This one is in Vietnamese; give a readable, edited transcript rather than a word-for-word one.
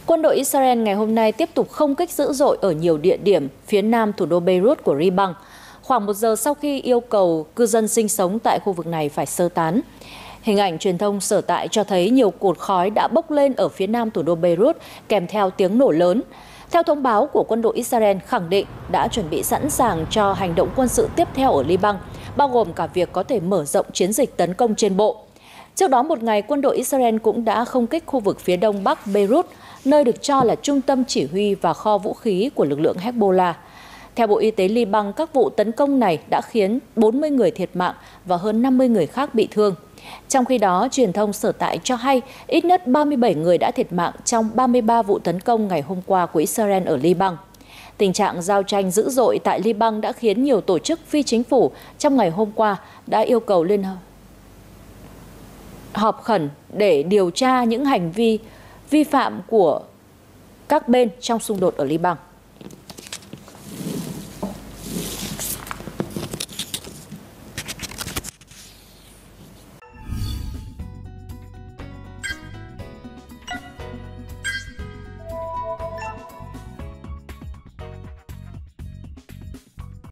Quân đội Israel ngày hôm nay tiếp tục không kích dữ dội ở nhiều địa điểm phía nam thủ đô Beirut của Liban, khoảng 1 giờ sau khi yêu cầu cư dân sinh sống tại khu vực này phải sơ tán. Hình ảnh truyền thông sở tại cho thấy nhiều cột khói đã bốc lên ở phía nam thủ đô Beirut kèm theo tiếng nổ lớn. Theo thông báo của quân đội Israel khẳng định đã chuẩn bị sẵn sàng cho hành động quân sự tiếp theo ở Liban, bao gồm cả việc có thể mở rộng chiến dịch tấn công trên bộ. Trước đó một ngày, quân đội Israel cũng đã không kích khu vực phía đông bắc Beirut, nơi được cho là trung tâm chỉ huy và kho vũ khí của lực lượng Hezbollah. Theo Bộ Y tế Liban, các vụ tấn công này đã khiến 40 người thiệt mạng và hơn 50 người khác bị thương. Trong khi đó, truyền thông sở tại cho hay ít nhất 37 người đã thiệt mạng trong 33 vụ tấn công ngày hôm qua của Israel ở Liban. Tình trạng giao tranh dữ dội tại Liban đã khiến nhiều tổ chức phi chính phủ trong ngày hôm qua đã yêu cầu lên họp khẩn để điều tra những hành vi vi phạm của các bên trong xung đột ở Liban.